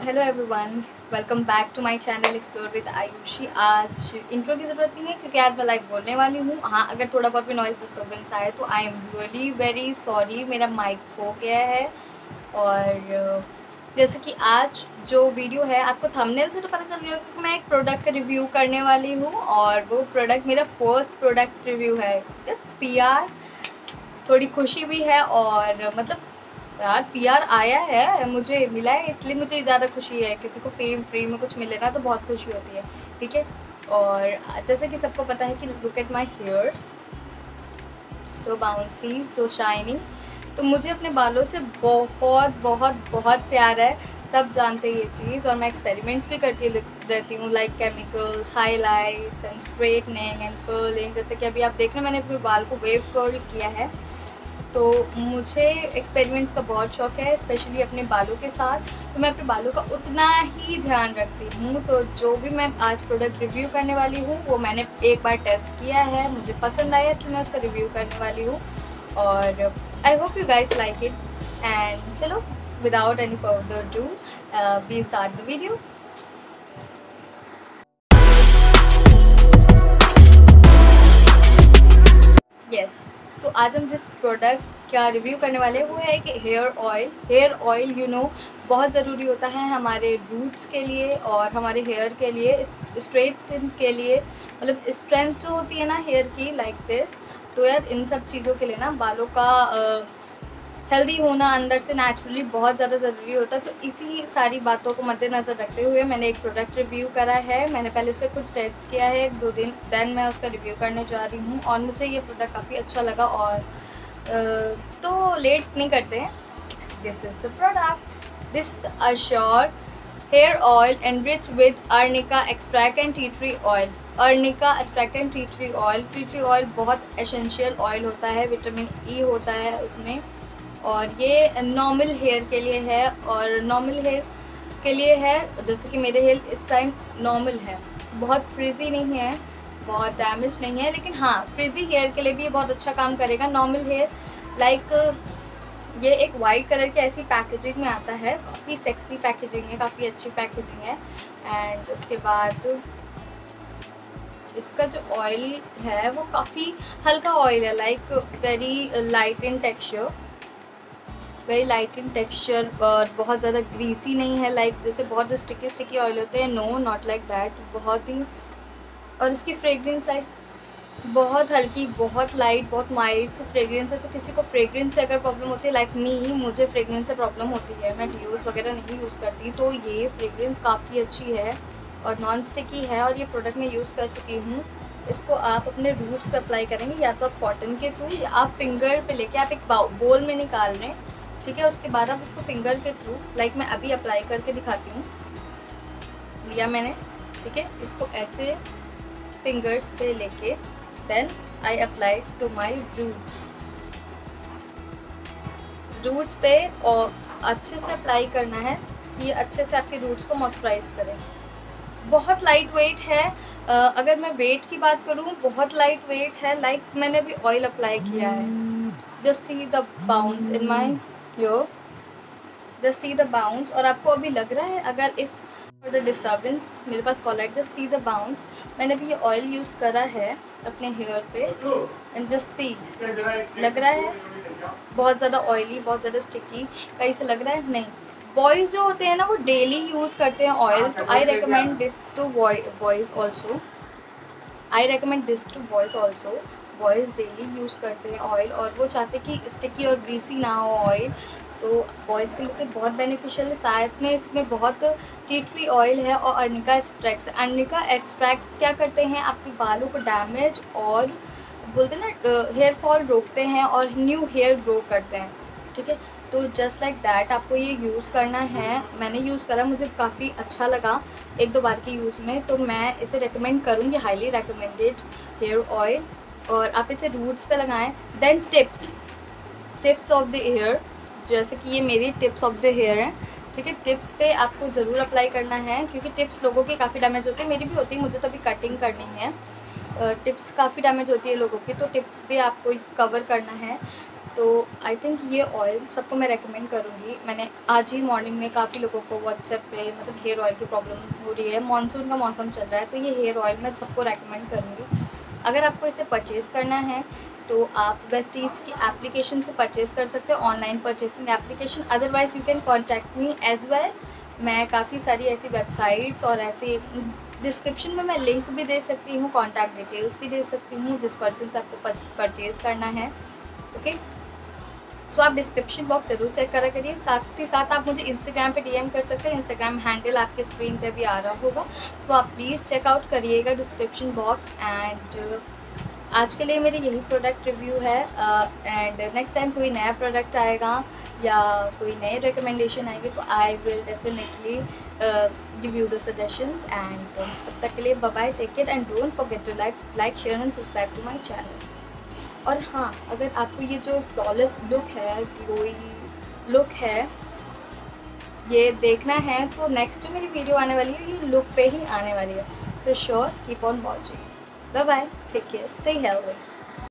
Hello everyone, welcome back to my channel explore with Ayushi. आज intro की ज़रूरत नहीं है क्योंकि आज मैं लाइव बोलने वाली हूँ। हाँ, अगर थोड़ा बहुत भी नॉइज़ डिस्टर्बेंस आए तो I am really very sorry, मेरा माइक खो गया है। और जैसे कि आज जो वीडियो है, आपको थंबनेल से तो पता चल गया कि मैं एक प्रोडक्ट का रिव्यू करने वाली हूँ और वो प्रोडक्ट मेरा फर्स्ट प्रोडक्ट रिव्यू है। पीआर, थोड़ी खुशी भी है और मतलब यार पीआर आया है, मुझे मिला है, इसलिए मुझे ज़्यादा खुशी है। किसी को फ्री में कुछ मिले ना तो बहुत खुशी होती है, ठीक है। और जैसे कि सबको पता है कि look at my hairs, so bouncy, so shiny. तो मुझे अपने बालों से बहुत बहुत बहुत प्यार है, सब जानते हैं ये चीज़। और मैं एक्सपेरिमेंट्स भी करती रहती हूँ, like chemicals, highlights and straightening and curling. जैसे कि अभी आप देख रहे हैं, मैंने अपने बाल को वेव कर्ल किया है। तो मुझे एक्सपेरिमेंट्स का बहुत शौक है, स्पेशली अपने बालों के साथ। तो मैं अपने बालों का उतना ही ध्यान रखती हूँ। तो जो भी मैं आज प्रोडक्ट रिव्यू करने वाली हूँ वो मैंने एक बार टेस्ट किया है, मुझे पसंद आया, इसलिए मैं उसका रिव्यू करने वाली हूँ। और I hope you guys like it. And चलो, without any further do, we start the video. Yes, so आज हम जिस प्रोडक्ट का रिव्यू करने वाले हैं वो है कि हेयर ऑयल। हेयर ऑयल बहुत ज़रूरी होता है हमारे रूट्स के लिए और हमारे हेयर के लिए, स्ट्रेट के लिए, मतलब स्ट्रेंथ जो होती है ना हेयर की, लाइक दिस। तो यार इन सब चीज़ों के लिए ना बालों का हेल्दी होना अंदर से नेचुरली बहुत ज़्यादा ज़रूरी होता है। तो इसी सारी बातों को मद्देनज़र रखते हुए मैंने एक प्रोडक्ट रिव्यू करा है। मैंने पहले उसे खुद टेस्ट किया है 1-2 दिन, देन मैं उसका रिव्यू करने जा रही हूँ और मुझे ये प्रोडक्ट काफ़ी अच्छा लगा। और तो लेट नहीं करते हैं, this is the product. This is Assure hair oil enrich with arnica extract and tea tree oil. Arnica extract and tea tree oil, tea tree oil बहुत एसेंशियल ऑयल होता है, विटामिन ई होता है उसमें। और ये नॉर्मल हेयर के लिए है, और नॉर्मल हेयर के लिए है जैसे कि मेरे हेयर इस टाइम नॉर्मल है, बहुत फ्रिजी नहीं है, बहुत डैमेज नहीं है, लेकिन हाँ फ्रिजी हेयर के लिए भी ये बहुत अच्छा काम करेगा। नॉर्मल हेयर लाइक ये एक वाइट कलर की ऐसी पैकेजिंग में आता है, काफ़ी सेक्सी पैकेजिंग है, काफ़ी अच्छी पैकेजिंग है। एंड उसके बाद इसका जो ऑयल है वो काफ़ी हल्का ऑयल है, like very light in texture, very light in texture, और बहुत ज़्यादा ग्रीसी नहीं है, लाइक जैसे बहुत स्टिकी ऑयल होते हैं, नो नॉट लाइक दैट, बहुत ही। और इसकी फ्रेग्रेंस लाइक बहुत हल्की, बहुत लाइट, बहुत माइल्ड सी फ्रेग्रेंस है। तो किसी को फ्रेग्रेंस से अगर प्रॉब्लम होती है, लाइक मी, मुझे फ्रेग्रेंस से प्रॉब्लम होती है, मैं डिओस वगैरह नहीं यूज़ करती, तो ये फ्रेग्रेंस काफ़ी अच्छी है और नॉन स्टिकी है। और ये प्रोडक्ट मैं यूज़ कर चुकी हूँ। इसको आप अपने रूट्स पे अप्लाई करेंगे, या तो आप कॉटन के थ्रू या आप फिंगर पे लेके आप एक बोल में निकाल रहे हैं, ठीक है। उसके बाद आप इसको फिंगर के थ्रू, लाइक मैं अभी अप्लाई करके दिखाती हूँ, लिया मैंने, ठीक है। इसको ऐसे फिंगर्स पे लेके then I apply to my roots पे, और अच्छे से अप्लाई करना है कि ये अच्छे से आपके रूट्स को मॉइस्चराइज करें। बहुत लाइट वेट है, अगर मैं वेट की बात करूँ बहुत लाइट वेट है, लाइक मैंने अभी ऑयल अप्लाई किया है, just see the bounce in my your, just see the bounce. और आपको अभी लग रहा है, अगर इफ़ फॉर द डिस्टर्बेंस मेरे पास कॉल है, जस्ट सी द बाउंस। मैंने भी ये ऑयल यूज़ करा है अपने हेयर पे, एंड जस्ट सी, लग रहा है बहुत ज़्यादा ऑयली, बहुत ज़्यादा स्टिकी, कहीं से लग रहा है नहीं। बॉयज़ जो होते हैं ना वो डेली यूज़ करते हैं ऑयल, तो I recommend this to boys also, I recommend this to boys also. Boys daily use करते हैं ऑयल और वो चाहते कि स्टिकी और ग्रीसी ना हो ऑयल, तो बॉयज़ के लिए तो बहुत बेनिफिशियल है। साथ में इसमें बहुत टी ट्री ऑयल है और अर्निका एक्सट्रैक्ट्स। अर्निका एक्सट्रैक्ट्स क्या करते हैं, आपके बालों को डैमेज और बोलते हैं ना हेयर फॉल रोकते हैं और न्यू हेयर ग्रो करते हैं, ठीक है। तो जस्ट लाइक दैट आपको ये यूज़ करना है। मैंने यूज़ करा, मुझे काफ़ी अच्छा लगा 1-2 बार के यूज़ में, तो मैं इसे रेकमेंड करूँगी, हाईली रेकमेंडेड हेयर ऑयल। और आप इसे रूट्स पे लगाएं। Then tips of the hair, जैसे कि ये मेरी टिप्स ऑफ द हेयर है, ठीक है। टिप्स पे आपको ज़रूर अप्लाई करना है क्योंकि टिप्स लोगों की काफ़ी डैमेज होती है, मेरी भी होती है, मुझे तो अभी कटिंग करनी है। टिप्स काफ़ी डैमेज होती है लोगों की, तो टिप्स भी आपको कवर करना है। तो आई थिंक ये ऑयल सबको मैं रेकमेंड करूँगी। मैंने आज ही मॉर्निंग में काफ़ी लोगों को व्हाट्सएप पे मतलब हेयर ऑयल की प्रॉब्लम हो रही है, मानसून का मौसम चल रहा है, तो ये हेयर ऑयल मैं सबको रेकमेंड करूँगी। अगर आपको इसे परचेज़ करना है तो आप वेस्टीज की एप्लीकेशन से परचेज़ कर सकते हो, online purchasing application. Otherwise you can contact me as well. मैं काफ़ी सारी ऐसी वेबसाइट्स और ऐसे डिस्क्रिप्शन में मैं लिंक भी दे सकती हूँ, कॉन्टैक्ट डिटेल्स भी दे सकती हूँ जिस पर्सन से आपको परचेज़ करना है। ओके, सो आप डिस्क्रिप्शन बॉक्स ज़रूर चेक करा करिए। साथ ही साथ आप मुझे इंस्टाग्राम पे डीएम कर सकते हैं, इंस्टाग्राम हैंडल आपके स्क्रीन पे भी आ रहा होगा, तो आप प्लीज़ चेकआउट करिएगा डिस्क्रिप्शन बॉक्स। एंड आज के लिए मेरी यही प्रोडक्ट रिव्यू है। एंड नेक्स्ट टाइम कोई नया प्रोडक्ट आएगा या कोई नई रिकमेंडेशन आएगी तो I will definitely give you the suggestions. And तब तक के लिए bye bye, take care and don't forget to like share and subscribe to my channel. और हाँ, अगर आपको ये जो फ्लॉलेस लुक है, ग्लोई लुक है, ये देखना है तो नेक्स्ट जो मेरी वीडियो आने वाली है ये लुक पे ही आने वाली है, तो sure keep on watching. Bye bye, take care, stay healthy.